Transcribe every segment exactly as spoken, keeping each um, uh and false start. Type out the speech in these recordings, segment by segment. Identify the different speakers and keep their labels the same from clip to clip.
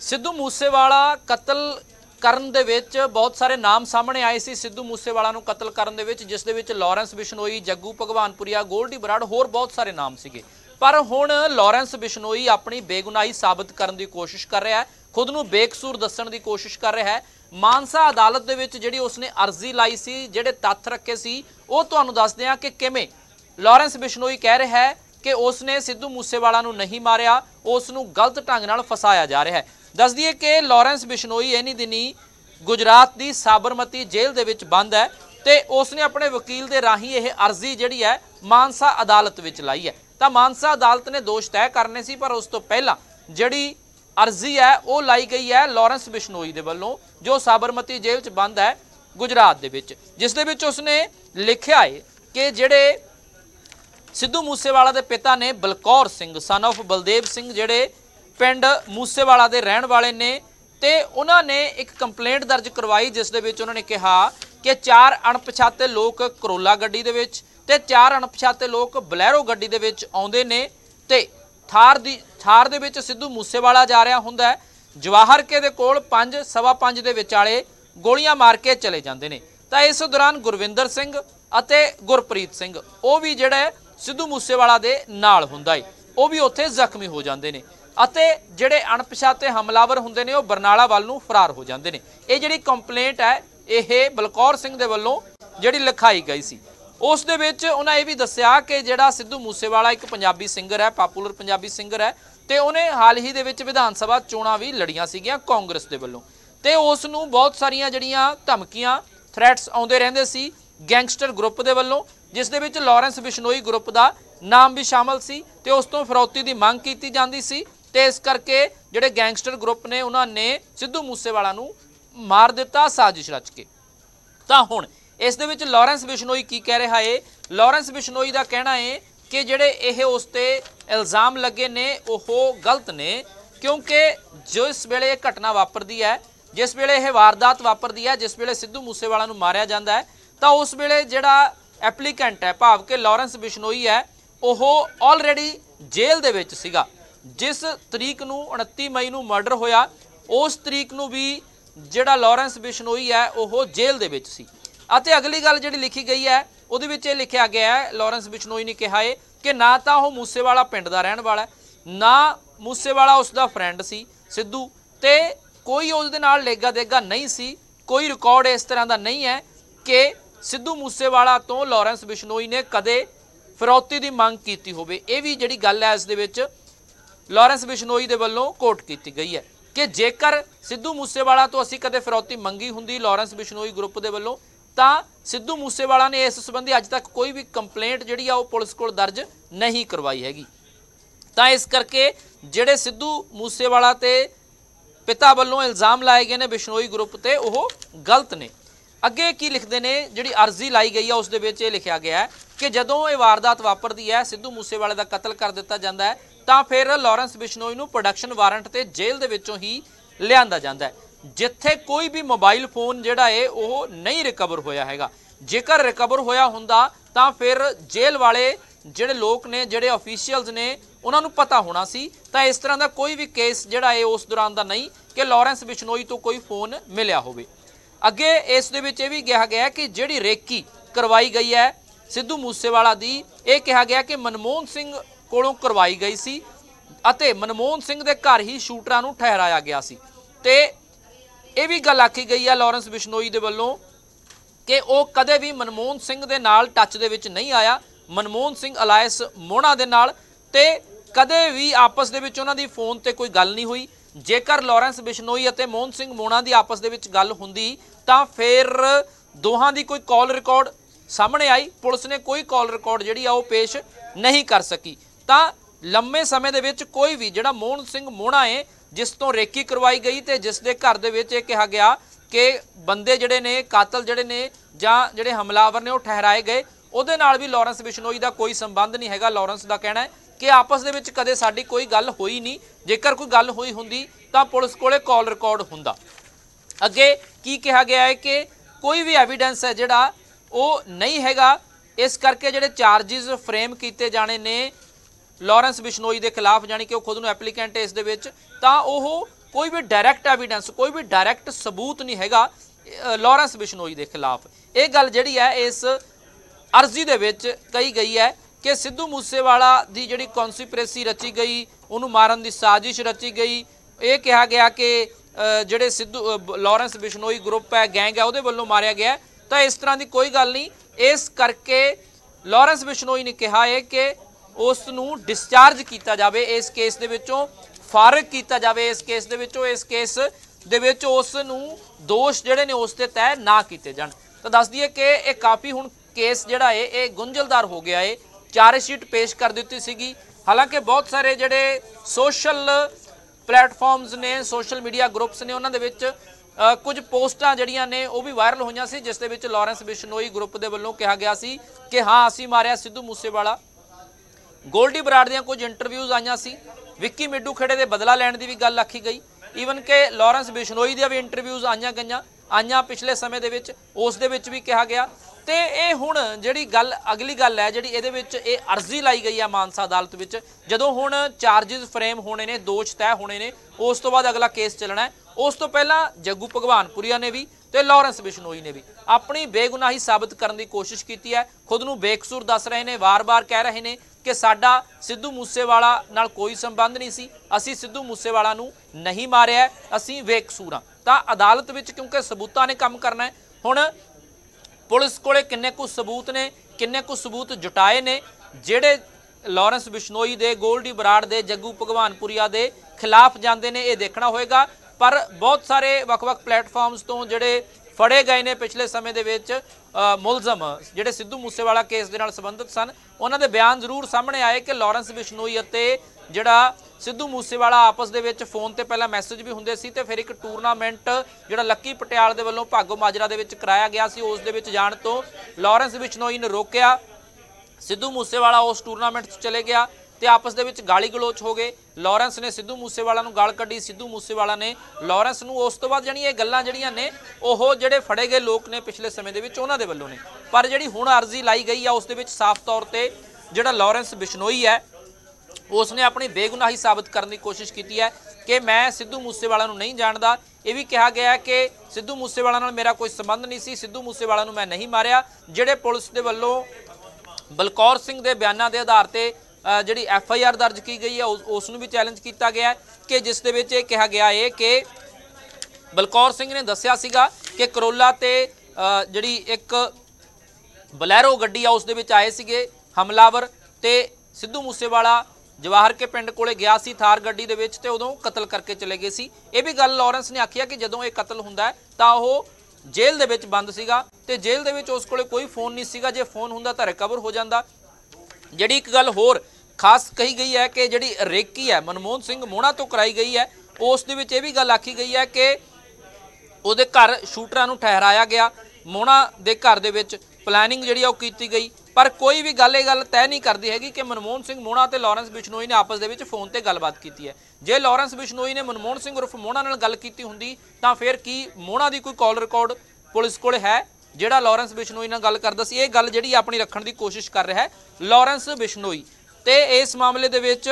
Speaker 1: सिद्धू मूसेवाला कतल करन दे विच बहुत सारे नाम सामने आए सी। सिद्धू मूसेवाला नूं कतल करन दे विच जिस दे विच लॉरेंस बिश्नोई, जग्गू भगवानपुरिया, गोल्डी बराड़ होर बहुत सारे नाम सीगे। पर हुण लॉरेंस बिश्नोई अपनी बेगुनाही साबित करन दी कोशिश कर रहा है, खुद नूं बेकसूर दस्सण दी कोशिश कर रहा है। मानसा अदालत दे विच जिहड़ी उसने अर्जी लाई सी, जिहड़े तत्थ रखे सी, वो तुहानूं दसदे हां कि किवें लॉरेंस बिश्नोई कह रहा है कि उसने सिद्धू मूसेवाला नूं नहीं मारिया, उसनूं गलत ढंग नाल फसाया जा रहा है। दस दिए कि लॉरेंस बिश्नोई इन्हीं दिनी गुजरात की साबरमती जेल दे विच बंद है तो उसने अपने वकील के राही यह अर्जी जिहड़ी है मानसा अदालत विच लाई है। तो मानसा अदालत ने दोष तय करने सी, पर उस तो पहला जिहड़ी अर्जी है वो लाई गई है लॉरेंस बिश्नोई दे वल्लों, जो साबरमती जेल च बंद है गुजरात दे विच, जिस दे विच उसने लिखिया है कि जिहड़े सिद्धू मूसेवाला दे पिता ने बलकौर सिंह सन ऑफ बलदेव सिंह जिहड़े पिंड मूसेवाला दे रहण वाले ने, ते उन्होंने एक कंप्लेंट दर्ज करवाई जिस दे विच उन्होंने कहा कि चार अणपछाते लोग करोला गड्डी दे विच ते चार अणपछाते लोग बलैरो गड्डी दे विच आउंदे ने ते थार दी थार दे विच सिद्धू मूसेवाला जा रहा हुंदा है। जवाहर के दे कोल पंज सवा पंज दे विचाले गोलियां मार के चले जांदे ने। तां इस दौरान गुरविंदर सिंह अते गुरप्रीत सिंह वो भी जिहड़ा सिद्धू मूसेवाला दे नाल हुंदा है, वो भी उत्थे जख्मी हो जांदे ने अते जिहड़े अणपछाते हमलावर हुंदे ने वो बरनाला वल नूं फरार हो जांदे ने। ये जिहड़ी कंप्लेंट है ये बलकौर सिंह दे वल्लों जिहड़ी लिखाई गई सी, उस दे विच उन्हां ये भी दस्सिया कि जिहड़ा सिद्धू मूसेवाला एक पंजाबी सिंगर है, पॉपूलर पंजाबी सिंगर है, ते उन्हें हाल ही दे विच विधान सभा चोणां भी लड़ियां सीगीआं कांग्रेस दे वल्लों, ते उस नूं बहुत सारियां जिहड़ियां धमकियां थ्रैट्स आउंदे रहिंदे सी गैंगस्टर ग्रुप दे वल्लों, जिस दे विच लॉरेंस बिश्नोई ग्रुप दा नाम भी शामिल सी ते उस तों फिरौती दी मंग कीती जांदी सी। ते इस करके जिहड़े गैंगस्टर ग्रुप ने उन्होंने सिद्धू मूसेवाला नूं मार दिता साजिश रच के। तां हुण इस दे विच लॉरेंस बिश्नोई की कह रहा है, लॉरेंस बिश्नोई का कहना है कि जिहड़े ये उस ते इल्ज़ाम लगे ने ओह गलत ने, क्योंकि जिस वेले घटना वापरदी है, जिस वेले यह वारदात वापरदी है, जिस वेले सिद्धू मूसेवाला नूं मारिया जांदा है, तां उस वेले जिहड़ा एप्लीकेंट है भाव के लॉरेंस बिश्नोई है ओह ऑलरेडी जेल दे विच सीगा। जिस तरीक नूं उनतीस मई नूं मर्डर होया उस तरीक नूं भी जिहड़ा लॉरेंस बिश्नोई है वह जेल दे विच सी। अते अगली गल जिहड़ी लिखी गई है उहदे विच लिखिया गया है, लॉरेंस बिश्नोई ने कहा है कि ना तो वह मूसेवाला पिंड दा रहण वाला है, ना मूसेवाला उसका फ्रेंड सी सिद्धू, ते कोई उसदे नाल लेगा देगा नहीं सी, कोई रिकॉर्ड इस तरह का नहीं है कि सिद्धू मूसेवाला तो लॉरेंस बिश्नोई ने कदे फिरौती की मंग की होवे। ये भी जिहड़ी गल है इस दे विच लॉरेंस बिश्नोई दे वल्लों कोट की गई है कि जेकर सिद्धू मूसेवाला तो असी कदे फिरौती मंगी हुंदी लॉरेंस बिश्नोई ग्रुप दे वल्लों, तां सिद्धू मूसेवाला ने इस संबंधी अज तक कोई भी कंप्लेंट जिहड़ी आ वो पुलिस कोल दर्ज नहीं करवाई हैगी। तां इस करके जिहड़े सिद्धू मूसेवाला ते पिता वल्लों इल्ज़ाम लाए गए ने बिश्नोई ग्रुप ते वो गलत ने। अगे की लिखते हैं, जिहड़ी अर्जी लाई गई है उस दे विच लिखिया गया है कि जदों ये वारदात वापरदी है, सिद्धू मूसेवाले का कतल कर दिता जाता है, तो फिर लॉरेंस बिश्नोई नूं प्रोडक्शन वारंट ते जेल दे विचों ही लिआंदा जांदा है, जिथे कोई भी मोबाइल फोन जिहड़ा है वह नहीं रिकवर होया हैगा। जेकर रिकवर होया हुंदा तां फिर जेल वाले जिहड़े लोग ने, जिहड़े ऑफिशियल्स ने, उन्हां नूं पता होना सी। तां इस तरह का कोई भी केस जिहड़ा है उस दौरान दा नहीं कि लॉरेंस बिश्नोई तो कोई फोन मिलिया होवे। अगे इस दे विच भी कहा गया कि जिहड़ी रेकी करवाई गई है सिद्धू मूसेवाला दी, यह कहा गया कि मनमोहन सिंह कोलों करवाई गई सी अते मनमोहन सिंह दे घर ही शूटरां नूं ठहराया गया सी। ते यह भी गल आखी गई है लॉरेंस बिश्नोई दे वल्लों कि वह कदे भी मनमोहन सिंह दे नाल टच दे विच नहीं आया, मनमोहन सिंह अलायस मोहना दे नाल, ते कदे भी आपस दे विच उन्हां दी फोन ते कोई गल नहीं हुई। जेकर लॉरेंस बिश्नोई अते मोहन सिंह मोहना की आपस दे विच गल हुंदी तां फिर दोहां दी कोई कॉल रिकॉर्ड सामने आई, पुलिस ने कोई कॉल रिकॉर्ड जिहड़ी आ वो पेश नहीं कर सकी। तां लंबे समय दे विच कोई भी जिहड़ा मोहन सिंह मोहना है जिस तो रेकी करवाई गई ते जिस दे घर दे विच कहा गया कि बंदे जिहड़े ने, कातल जिहड़े ने जां जिहड़े हमलावर ने वो ठहराए गए, उहदे नाल भी लॉरेंस बिश्नोई का कोई संबंध नहीं हैगा। लॉरेंस का कहना है कि आपस दे विच कदे साडी कोई गल होई नहीं, जेकर कोई गल होई हुंदी तां पुलिस कोले कॉल रिकॉर्ड हुंदा। अगे की कहा गया है कि कोई भी एविडेंस है जिहड़ा वो नहीं हैगा, इस करके जिहड़े चार्जिज फ्रेम किए जाने ने लॉरेंस बिश्नोई के खिलाफ, जानी कि वो खुद नूं एप्लीकेंट इस दे विच, तां ओह कोई भी डायरैक्ट एविडेंस कोई भी डायरैक्ट सबूत नहीं हैगा लॉरेंस बिश्नोई के खिलाफ। ये गल जिहड़ी है इस अर्जी दे विच कही गई है कि सिद्धू मूसेवाला दी जिहड़ी कॉन्स्पिरेसी रची गई, उन्होंने मारन की साजिश रची गई। ये कहा गया कि जिहड़े सिद्धू लॉरेंस बिश्नोई ग्रुप है, गैंग है, उहदे वल्लों मारिया गया। तो इस तरह की कोई गल नहीं। इस करके लॉरेंस बिश्नोई ने कहा है कि उस नूं डिस्चार्ज किया जाए, इस केस दे विचों फारग किया जाए, इस केस दे विचों इस केस दे विच उस नूं दोष जिहड़े ने उस ते तय ना किए जाण। तो दस दईए कि ये काफ़ी हुण केस जिहड़ा है ये गुंझलदार हो गया है। चार्जशीट पेश कर दी सीगी, हालांकि बहुत सारे जिहड़े सोशल प्लेटफॉर्म्स ने, सोशल मीडिया ग्रुप्स ने, उन्हां दे विच कुछ पोस्टां जिहड़ियां ने वो भी वायरल होईयां सी, जिस दे विच लॉरेंस बिश्नोई ग्रुप दे वल्लों कहा गया सी कि हाँ असीं मारिया सिद्धू मूसेवाला। गोल्डी बराड़ दियां कुछ इंटरव्यूज़ आईयां सी, विक्की मिड्डू खेड़े दे बदला लैण दी भी गल आखी गई, ईवन कि लॉरेंस बिश्नोई दियां भी इंटरव्यूज़ आईयां गईयां आईयां पिछले समय दे विच, उस दे विच भी कहा गया। तो ये हुण जिहड़ी गल अगली गल है जिहड़ी इहदे विच ये अर्जी लाई गई है मानसा अदालत विच, जदों हुण चार्जिज फ्रेम होने ने, दोष तय होने ने, उस तो बाद अगला केस चलना है। उस तो पहला जग्गू भगवानपुरिया ने भी तो लॉरेंस बिश्नोई ने भी अपनी बेगुनाही साबित करने की कोशिश की है। खुद नूं बेकसूर दस रहे हैं, वार वार कह रहे हैं कि साडा सिद्धू मूसेवाला नाल कोई संबंध नहीं सी, असीं सिद्धू मूसेवाला नूं नहीं मारिया, असीं बेकसूर हां। तां अदालत विच क्योंकि सबूतां ने काम करना है, हुण पुलिस कोले किन्ने कुछ सबूत ने, किन्ने कुछ सबूत जुटाए ने जिहड़े लॉरेंस बिश्नोई दे, गोल्डी बराड़ दे, जग्गू भगवानपुरिया दे खिलाफ जांदे ने, ये देखना होएगा। पर बहुत सारे वख-वख प्लेटफॉर्म्स तो जिहड़े फड़े गए ने पिछले समय दे विच मुलजम जिहड़े सिद्धू मूसेवाला केस दे नाल संबंधित सन, उन्हां दे बयान जरूर सामने आए कि लॉरेंस बिश्नोई अते जिहड़ा सिद्धू मूसेवाला आपस दे विच फोन ते पहला मैसेज भी हुंदे सी, ते फिर एक टूरनामेंट जिहड़ा लक्की पटियाल दे वल्लों भागो माजरा दे विच कराया गया सी, उस दे विच जाण तो लॉरेंस बिश्नोई ने रोकिया। सिद्धू मूसेवाला उस टूरनामेंट च चले गया तो आपस दे विच गाली गलोच हो गए। लॉरेंस ने सिद्धू मूसेवाला नूं गाल कड्ढी, सिद्धू मूसेवाला ने लॉरेंस नूं। उस तो बाद जानी ये गल्लां जिहड़ियां ने ओह जिहड़े फड़े गए लोग ने पिछले समय दे विच उन्हां दे वल्लों ने, पर जिहड़ी हुण अर्जी लाई गई है उस दे विच साफ तौर ते जिहड़ा लॉरेंस बिश्नोई है उसने अपनी बेगुनाही साबित करने की कोशिश की है कि मैं सिद्धू मूसेवाला नूं नहीं जानदा। यह भी कहा गया है कि सिद्धू मूसेवाला नाल मेरा कोई संबंध नहीं सी, सिद्धू मूसेवाला नूं मैं नहीं मारिया। जिहड़े पुलिस दे वल्लों बलकौर सिंह के बयानों के आधार पर जिहड़ी एफ आई आर दर्ज की गई है उसनूं भी चैलेंज किया गया है कि जिस दे विच कहा गया है कि बलकौर सिंह ने दस्सिया सीगा कि करोला ते जिहड़ी एक बलैरो गड्डी आ उस दे विच आए सीगे हमलावर, ते सिद्धू मूसेवाला जवाहर के पिंड कोले गया सी थार गड्डी दे विच ते उदों कतल करके चले गए सी। ये भी गल लॉरेंस ने आखी है कि जदों ये कतल हुंदा है तां ओह जेल दे विच बंद सीगा ते जेल दे विच उस कोले कोई फोन नहीं सीगा, जे फोन हुंदा तां रिकवर हो जांदा। जिहड़ी एक गल होर खास कही गई है कि जिहड़ी रेकी है मनमोहन सिंह मोहना तो कराई गई है, उस दे विच ये भी गल आखी गई है कि उहदे घर शूटरां नूं ठहराया गया, मोहना दे घर दे विच प्लैनिंग जिहड़ी आ ओह कीती गई। पर कोई भी गल ये गल तय नहीं करती हैगी कि मनमोहन सिंह मोहना ते लॉरेंस बिश्नोई ने आपस दे विच फोन ते गलबात की है। जे लॉरेंस बिश्नोई ने मनमोहन सिंह उर्फ मोहना नाल गल कीती हुंदी तां फिर की मोहना दी कोई कॉल रिकॉर्ड पुलिस कोल है जिहड़ा लॉरेंस बिश्नोई नाल गल करदा सी? ये गल जिहड़ी अपनी रखण दी कोशिश कर रहा है लॉरेंस बिश्नोई। ते इस मामले दे विच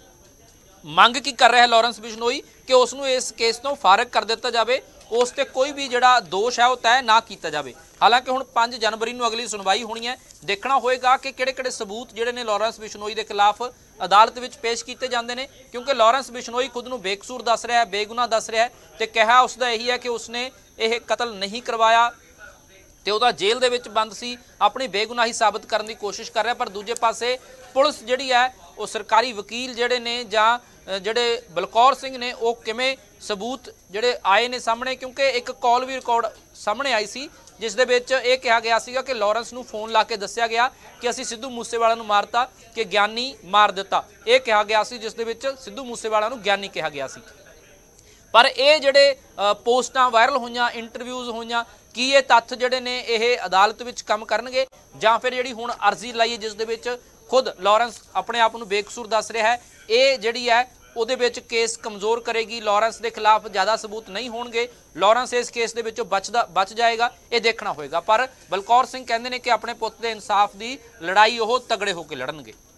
Speaker 1: मंग की कर रहा है लॉरेंस बिश्नोई कि उसनूं इस केस तो फारग कर दिता जाए, उस ते कोई भी जिहड़ा दोष है वह तय ना किया जाए। हालांकि हुण पांच जनवरी नूं अगली सुनवाई होनी है, देखना होएगा कि किहड़े-किहड़े सबूत जिहड़े ने लॉरेंस बिश्नोई के खिलाफ अदालत विच पेश किए जाते हैं, क्योंकि लॉरेंस बिश्नोई खुद नूं बेकसूर दस रहा है, बेगुनाह दस रहा है, तो कहा उसका यही है कि उसने यह कतल नहीं करवाया तो वह जेल दे विच बंद सी, अपनी बेगुनाही साबित करने की कोशिश कर रहा है। पर दूजे पासे पुलिस जिहड़ी है वो सरकारी वकील जिहड़े ने जां जिहड़े बलकौर सिंह ने वो किवें सबूत जिहड़े आए ने सामने, क्योंकि एक कॉल भी रिकॉर्ड सामने आई सी जिस दे विच ये कहा गया सीगा कि लॉरेंस नूं फोन ला के दस्सिया गया कि असीं सिद्धू मूसेवाला नूं मारता कि ज्ञानी मार दिता, ये कहा गया सी जिस दे विच सिद्धू मूसेवाला नूं ज्ञानी कहा गया सी। पर ये जिहड़े पोस्टां वायरल होईयां, इंटरव्यूज़ होईयां, की ये तत्थ जिहड़े ने ये अदालत विच काम करनगे जां फिर जिहड़ी हुण अर्जी लाई है जिस दे विच खुद लॉरेंस अपने आप नूं बेकसूर दस रहा है, ये जिहड़ी है उहदे विच केस कमज़ोर करेगी, लॉरेंस के खिलाफ ज़्यादा सबूत नहीं होणगे, लॉरेंस इस केस दे विचों बचदा बच जाएगा, ये देखना होएगा। पर बलकौर सिंह कहंदे ने कि अपने पुੱਤ दे इंसाफ की लड़ाई वो तगड़े होकर लड़नगे।